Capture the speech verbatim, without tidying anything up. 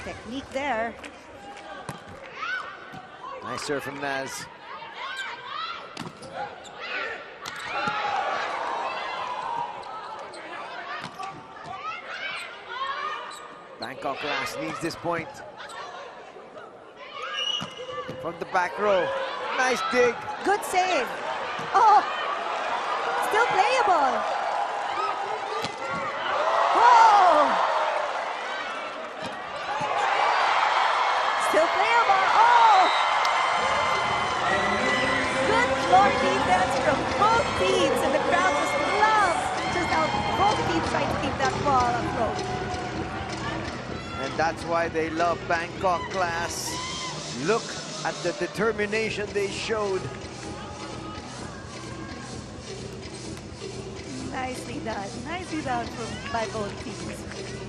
Technique there. Nice serve from Naz. Bangkok Glass needs this point. From the back row. Nice dig. Good save. Oh, still playable. Whoa. Still playable. Oh. Good floor defense from both teams, and the crowd just loves just how both teams try to keep that ball afloat. And that's why they love Bangkok Glass. Look at the determination they showed. Nicely done. Nicely done from, by both teams.